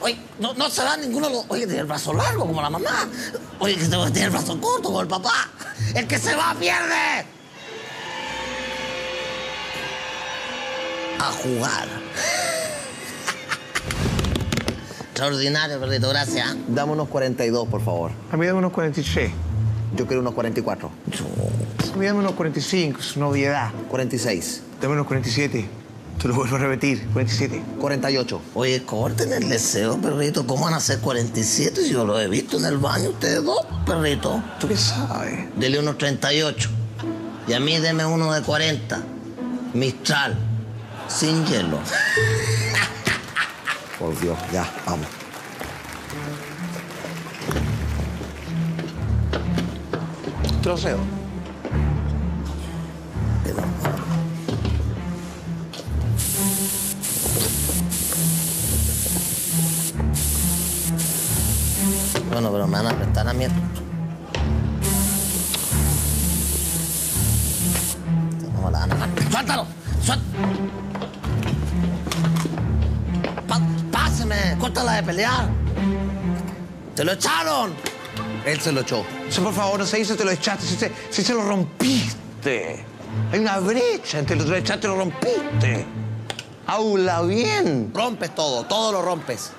Oye, no se va ninguno de los... Oye, tiene el brazo largo como la mamá. Oye, que tiene el brazo corto como el papá. El que se va pierde. A jugar. Extraordinario, perrito, gracias. Dame unos 42, por favor. A mí dame unos 46. Yo quiero unos 44. A mí dame unos 45, es una obviedad. 46. Dame unos 47. Te lo vuelvo a repetir, 47. 48. Oye, corten el deseo, perrito. ¿Cómo van a hacer 47 si yo lo he visto en el baño ustedes dos, perrito? ¿Tú qué sabes? Dele unos 38. Y a mí deme uno de 40. Mistral. Sin hielo. Por Dios, ya, vamos. Te lo cedo. Bueno, pero me van a prestar a mí. No me la van a... ¡Suéltalo! ¡Páseme! ¡Córtala de pelear! ¡Te lo echaron! Él se lo echó. Eso, por favor, no se dice te lo echaste, si se lo rompiste. Hay una brecha entre lo que lo echaste y lo rompiste. Habla bien. Rompes todo lo rompes.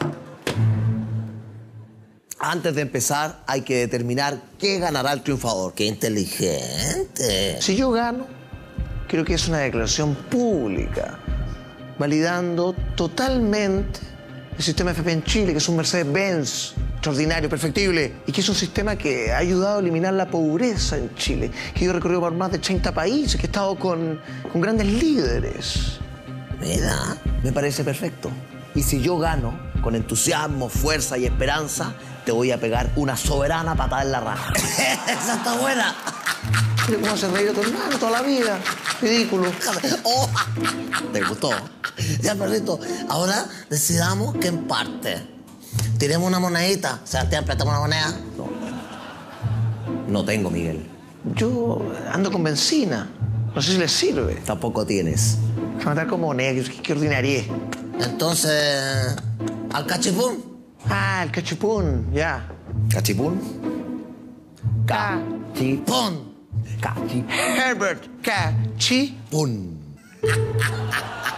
Antes de empezar, hay que determinar qué ganará el triunfador. ¡Qué inteligente! Si yo gano, creo que es una declaración pública, validando totalmente el sistema FP en Chile, que es un Mercedes-Benz extraordinario, perfectible, y que es un sistema que ha ayudado a eliminar la pobreza en Chile, que yo he recorrido por más de 30 países, que he estado con grandes líderes. Mira, Me parece perfecto. Y si yo gano, con entusiasmo, fuerza y esperanza, te voy a pegar una soberana patada en la raja. esa está buena. Mira cómo hace reír a tu hermano toda la vida. Ridículo. Oh, ¿Te gustó? ya, perrito, ahora decidamos que en parte. Tiremos una monedita. Sebastián, préstame una moneda. No tengo, Miguel. Yo ando con benzina. No sé si les sirve. Tampoco tienes. Se matar con moneda, qué ordinaria. Entonces, al cachipún. Ah, el cachipún, ya. ¿Cachipún? Pon. Cachipún. Herbert Cachipún.